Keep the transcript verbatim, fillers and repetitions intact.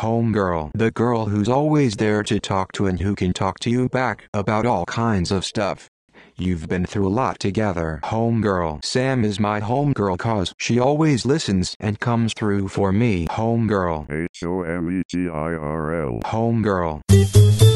Homegirl, the girl who's always there to talk to and who can talk to you back about all kinds of stuff. You've been through a lot together. Homegirl. Sam is my homegirl cause she always listens and comes through for me. Homegirl. H O M E G I R L. Homegirl.